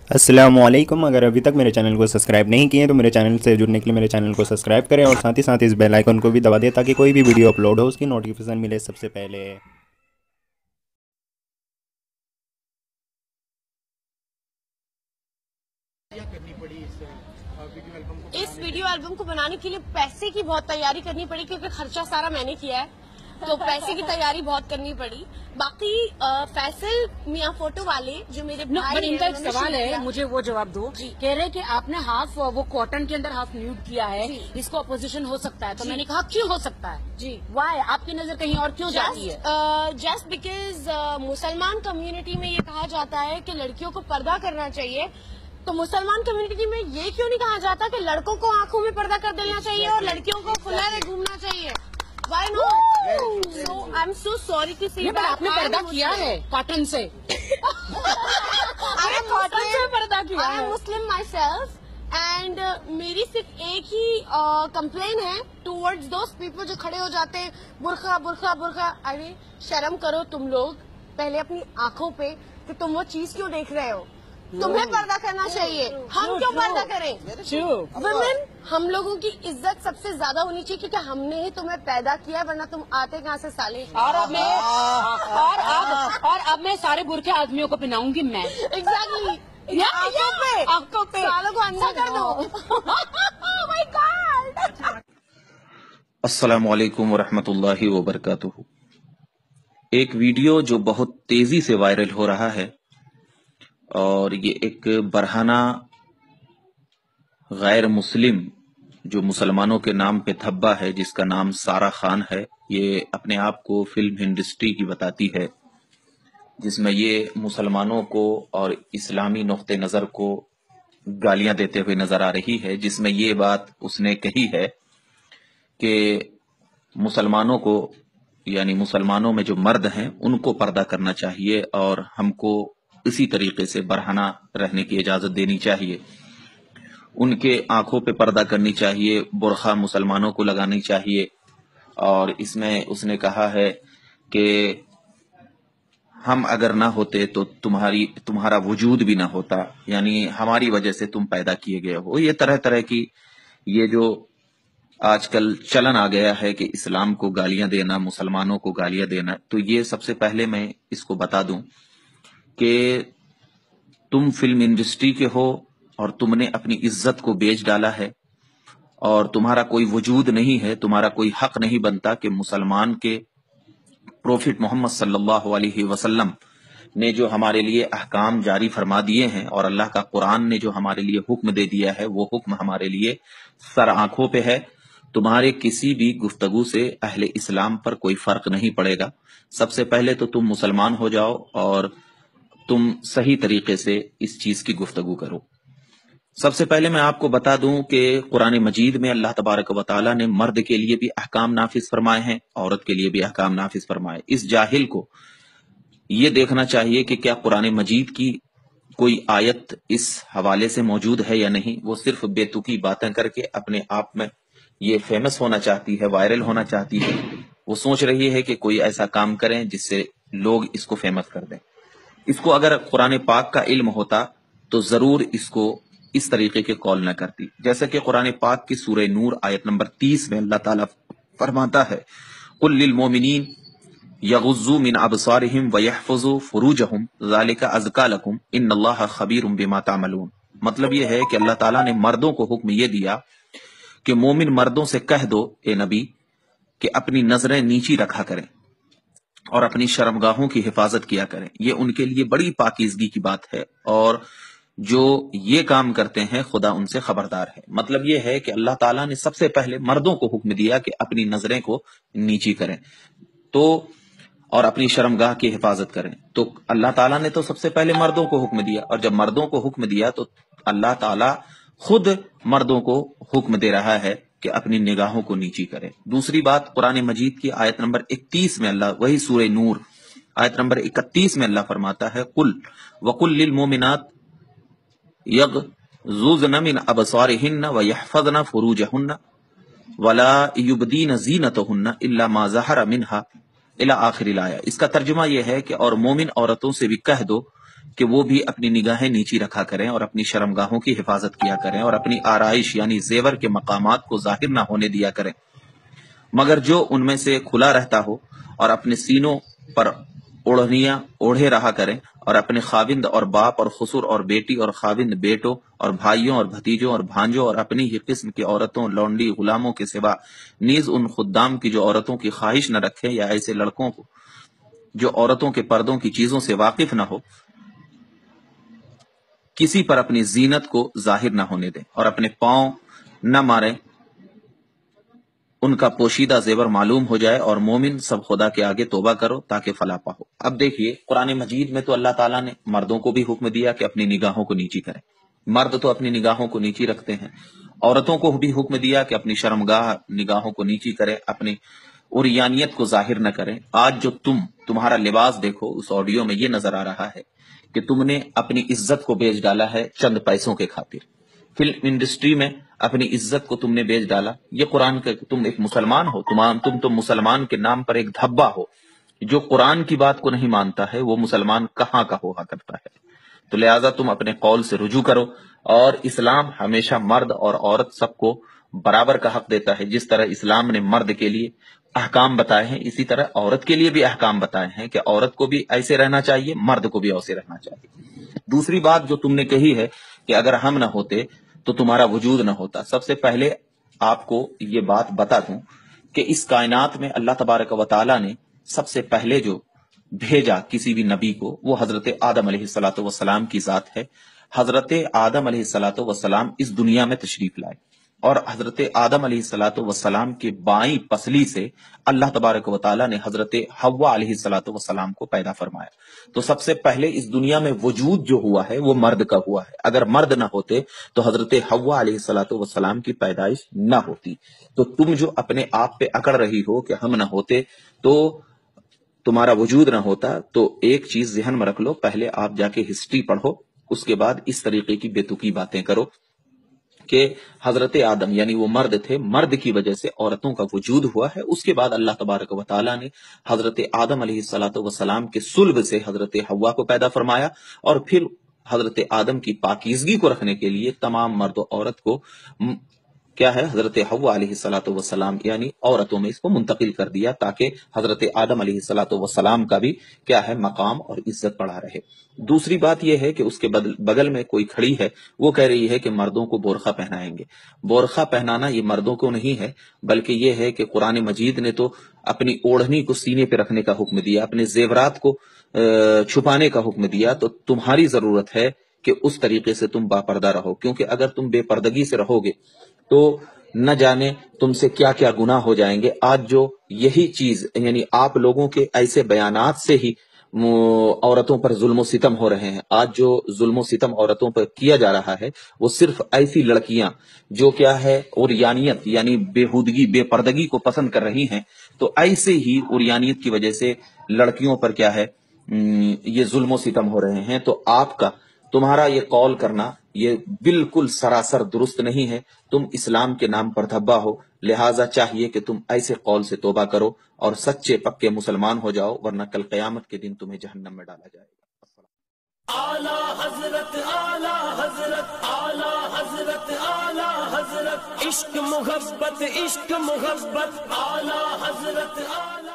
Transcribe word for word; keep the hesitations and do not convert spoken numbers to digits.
अस्सलामुअलैकुम। अगर अभी तक मेरे चैनल को सब्सक्राइब नहीं किए तो मेरे चैनल से जुड़ने के लिए मेरे चैनल को सब्सक्राइब करें और साथ ही साथ इस बेल आइकन को भी दबा दें ताकि कोई भी वीडियो अपलोड हो उसकी नोटिफिकेशन मिले सबसे पहले। इस वीडियो एल्बम को बनाने के लिए पैसे की बहुत तैयारी करनी पड़ी क्योंकि खर्चा सारा मैंने किया है, तो पैसे की तैयारी बहुत करनी पड़ी। बाकी फैसल मियां फोटो वाले जो मेरे भाई हैं, इनका एक सवाल है, मुझे वो जवाब दो। कह रहे कि आपने हाफ वो कॉटन के अंदर हाफ न्यूड किया है, इसको अपोजिशन हो सकता है, तो मैंने कहा क्यों हो सकता है जी, वाई आपकी नजर कहीं और क्यों जाती है? जस्ट बिकॉज मुसलमान कम्युनिटी में ये कहा जाता है कि लड़कियों को पर्दा करना चाहिए, तो मुसलमान कम्युनिटी में ये क्यों नहीं कहा जाता कि लड़कों को आंखों में पर्दा कर देना चाहिए और लड़कियों को खुला में घूमना चाहिए? Why not? So I'm so sorry to say that. आपने पर्दा किया है कॉटन से। I am कॉटन से पर्दा किया है। I am Muslim myself and मेरी सिर्फ एक ही कंप्लेन है towards those people जो खड़े हो जाते हैं बुरखा बुरखा बुरखा। अरे शर्म करो तुम लोग पहले अपनी आंखों पे कि तुम वो चीज क्यों देख रहे हो। तुम्हें पर्दा करना चाहिए, हम क्यों पर्दा करें? वुमेन हम लोगों की इज्जत सबसे ज्यादा होनी चाहिए क्योंकि हमने ही तुम्हें पैदा किया, वरना तुम आते कहाँ से साले। और अब मैं और अब और अब मैं सारे बुरखे आदमियों को पहनाऊंगी मैं। एग्जैक्टली आंखों पे आंखों पे सालों को अंदर कर दो। My god. अस्सलामु अलैकुम वरहमतुल्लाहि वबरकातुहू। एक वीडियो जो बहुत तेजी से वायरल हो रहा है और ये एक बरहाना गैर मुस्लिम जो मुसलमानों के नाम पे धब्बा है जिसका नाम सारा खान है, ये अपने आप को फिल्म इंडस्ट्री की बताती है, जिसमें ये मुसलमानों को और इस्लामी नुक्ते नज़र को गालियां देते हुए नजर आ रही है, जिसमें ये बात उसने कही है कि मुसलमानों को यानी मुसलमानों में जो मर्द हैं उनको पर्दा करना चाहिए और हमको इसी तरीके से बरहना रहने की इजाजत देनी चाहिए, उनके आंखों पे पर्दा करनी चाहिए, बुरखा मुसलमानों को लगानी चाहिए। और इसमें उसने कहा है कि हम अगर ना होते तो तुम्हारी तुम्हारा वजूद भी ना होता, यानी हमारी वजह से तुम पैदा किए गए हो। ये तरह तरह की ये जो आजकल चलन आ गया है कि इस्लाम को गालियां देना, मुसलमानों को गालियां देना, तो ये सबसे पहले मैं इसको बता दूं कि तुम फिल्म इंडस्ट्री के हो और तुमने अपनी इज्जत को बेच डाला है और तुम्हारा कोई वजूद नहीं है, तुम्हारा कोई हक नहीं बनता कि मुसलमान के प्रोफिट मोहम्मद सल्लल्लाहु अलैहि वसल्लम ने जो हमारे लिए अहकाम जारी फरमा दिए हैं और अल्लाह का कुरान ने जो हमारे लिए हुक्म दे दिया है वो हुक्म हमारे लिए सर आंखों पे है। तुम्हारे किसी भी गुफ्तगू से अहले इस्लाम पर कोई फर्क नहीं पड़ेगा। सबसे पहले तो तुम मुसलमान हो जाओ और तुम सही तरीके से इस चीज की गुफ्तगू करो। सबसे पहले मैं आपको बता दूं कि कुरान मजीद में अल्लाह तबारक व तआला ने मर्द के लिए भी अहकाम नाफिज फरमाए हैं, औरत के लिए भी अहकाम नाफिज फरमाए। इस जाहिल को ये देखना चाहिए कि क्या कुरान मजीद की कोई आयत इस हवाले से मौजूद है या नहीं। वो सिर्फ बेतुकी बातें करके अपने आप में ये फेमस होना चाहती है, वायरल होना चाहती है। वो सोच रही है कि कोई ऐसा काम करें जिससे लोग इसको फेमस कर दें। इसको अगर कुरान पाक का इल्म होता तो जरूर इसको इस तरीके के कॉल न करती। जैसे कि कुरान पाक की सूरह नूर आयत नंबर तीस में अल्लाह ताला फरमाता है, कुल लिल मोमिनीन यगुज़्ज़ू मिन अबसारिहिम व यहफ़ज़ू फुरूजहुम ज़ालिका अज़का लकुम इन्नल्लाहा ख़बीरुम बिमा तामलून। मतलब ये है कि अल्लाह ताला ने मर्दों को हुक्म ये दिया कि मोमिन मर्दों से कह दो ए नबी कि अपनी नजरें नीची रखा करें और अपनी शर्मगाहों की हिफाजत किया करें। ये उनके लिए बड़ी पाकीज़गी की बात है और जो ये काम करते हैं खुदा उनसे खबरदार है। मतलब ये है कि अल्लाह ताला ने सबसे पहले मर्दों को हुक्म दिया कि अपनी नजरें को नीची करें तो और अपनी शर्मगाह की हिफाजत करें। तो अल्लाह ताला ने तो सबसे पहले मर्दों को हुक्म दिया और जब मर्दों को हुक्म दिया तो अल्लाह ताला खुद मर्दों को हुक्म दे रहा है कि अपनी निगाहों को नीची करें। दूसरी बात, कुरान मजीद की आयत नंबर इकतीस में अल्लाह, वही सूरह नूर आयत नंबर इकतीस में अल्लाह फरमाता है, कुल वकुल लिल मोमिनात यग़ज़ुज़्न मिन अबसारिहिन्न व यहफ़ज़्न फुरूजहुन्न वला युबदीन ज़ीनतहुन्न इल्ला मा ज़हरा मिन्हा इला आखिरिल आया। इसका तर्जुमा यह है कि और मोमिन औरतों से भी कह दो کہ وہ بھی اپنی نگاہیں نیچی رکھا کریں اور اپنی شرمگاہوں کی حفاظت کیا کریں اور اپنی آرائش یعنی زیور کے مقامات کو ظاہر نہ ہونے دیا کریں، مگر جو ان میں سے کھلا رہتا ہو اور اپنے سینوں پر اوڑھنیاں اوڑھے رہا کریں اور اپنے خاوند اور باپ اور خسر اور بیٹی اور خاوند بیٹوں اور بھائیوں اور بھتیجوں اور بھانجوں اور اپنی ہی قسم کی عورتوں، لونڈی، غلاموں کے سوا نیز ان خدام کی جو عورتوں کی خواہش نہ رکھیں، یا ایسے لڑکوں کو جو عورتوں کے پردوں کی چیزوں سے واقف نہ ہو، کسی پر اپنی زینت کو ظاہر نہ ہونے دیں اور اپنے پاؤں نہ ماریں، ان کا پوشیدہ زیور معلوم ہو جائے، اور مومن سب خدا کے آگے توبہ کرو تاکہ فلاح پاؤ۔ اب دیکھیے قرآن مجید میں تو اللہ تعالیٰ نے مردوں کو بھی حکم دیا کہ اپنی نگاہوں کو نیچی کریں، مرد تو اپنی نگاہوں کو نیچی رکھتے ہیں، عورتوں کو بھی حکم دیا کہ اپنی شرمگاہ نگاہوں کو نیچی کریں، اپنی عریانیت کو ظاہر نہ کریں۔ آج جو تم تمہارا لباس دیکھو، اس آڈیو میں یہ نظر آ رہا ہے کہ تم نے اپنی عزت کو بیچ ڈالا ہے چند پیسوں کے خاطر، فلم انڈسٹری میں اپنی عزت کو تم نے بیچ ڈالا۔ یہ قرآن کا، تم ایک مسلمان ہو، تمام تم تو مسلمان کے نام پر ایک دھبا ہو، جو قرآن کی بات کو نہیں مانتا ہے وہ مسلمان کہاں کا ہوا کرتا ہے۔ تو لہٰذا تم اپنے قول سے رجوع کرو، اور اسلام ہمیشہ مرد اور عورت سب کو برابر کا حق دیتا ہے۔ جس طرح اسلام نے مرد کے لیے احکام بتائے ہیں، اسی طرح عورت کے لیے بھی احکام بتائے ہیں کہ عورت کو بھی ایسے رہنا چاہیے، مرد کو بھی ایسے رہنا چاہیے۔ دوسری بات جو تم نے کہی ہے کہ اگر ہم نہ ہوتے تو تمہارا وجود نہ ہوتا، سب سے پہلے آپ کو یہ بات بتا دوں کہ اس کائنات میں اللہ تبارک و تعالیٰ نے سب سے پہلے جو بھیجا کسی بھی نبی کو وہ حضرت آدم علیہ الصلوۃ والسلام کی ذات ہے۔ حضرت آدم علیہ الصلوۃ والسلام اس دنیا میں تشریف لائے، اور حضرت آدم علیہ الصلوۃ والسلام کے بائیں پسلی سے اللہ تبارک و تعالیٰ نے حضرت حوا علیہ الصلوۃ والسلام کو پیدا فرمایا۔ تو سب سے پہلے اس دنیا میں وجود جو ہوا ہے وہ مرد کا ہوا ہے۔ اگر مرد نہ ہوتے تو حضرت حوا علیہ الصلوۃ والسلام کی پیدائش نہ ہوتی۔ تو تم جو اپنے آپ پہ اکڑ رہی ہو کہ ہم نہ ہوتے تو تمہارا وجود نہ ہوتا، تو ایک چیز ذہن میں رکھ لو، پہلے آپ جا کے ہسٹری پڑھو، اس کے بعد اس طریقے کی بے تکی باتیں کرو کہ حضرت آدم یعنی وہ مرد تھے، مرد کی وجہ سے عورتوں کا وجود ہوا ہے۔ اس کے بعد اللہ تبارک و تعالیٰ نے حضرت آدم علیہ الصلوۃ والسلام کے صلب سے حضرت حوا کو پیدا فرمایا، اور پھر حضرت آدم کی پاکیزگی کو رکھنے کے لیے تمام مرد و عورت کو کیا ہے حضرت حوا علیہ الصلوۃ والسلام یعنی عورتوں میں اس کو منتقل کر دیا، تاکہ حضرت آدم علیہ الصلوۃ والسلام کا بھی کیا ہے مقام اور عزت بڑھا رہے۔ دوسری بات یہ ہے کہ اس کے بغل میں کوئی کھڑی ہے، وہ کہہ رہی ہے کہ مردوں کو برقع پہنائیں گے۔ برقع پہنانا یہ مردوں کو نہیں ہے، بلکہ یہ ہے کہ قرآن مجید نے تو اپنی اوڑھنی کو سینے پہ رکھنے کا حکم دیا، اپنے زیورات کو چھپانے کا حکم دیا۔ تو تمہاری ضرورت ہے کہ اس طریقے سے تم باپردہ رہو، کیونکہ اگر تم بے پردگی سے رہو گے تو نہ جانے تم سے کیا کیا گناہ ہو جائیں گے۔ آج جو یہی چیز یعنی آپ لوگوں کے ایسے بیانات سے ہی عورتوں پر ظلم و ستم ہو رہے ہیں، آج جو ظلم و ستم عورتوں پر کیا جا رہا ہے وہ صرف ایسی لڑکیاں جو کیا ہے عریانیت یعنی بےہودگی بے پردگی کو پسند کر رہی ہیں، تو ایسے ہی عریانیت کی وجہ سے لڑکیوں پر کیا ہے یہ ظلم و ستم ہو رہے ہیں۔ تو آپ کا تمہارا یہ قول کرنا یہ بالکل سراسر درست نہیں ہے، تم اسلام کے نام پر دھبا ہو، لہٰذا چاہیے کہ تم ایسے قول سے توبہ کرو اور سچے پکے مسلمان ہو جاؤ، ورنہ کل قیامت کے دن تمہیں جہنم میں ڈالا جائے گا۔ اعلی حضرت اعلی حضرت اعلی حضرت اعلی حضرت عشق محبت عشق محبت اعلی حضرت اعلی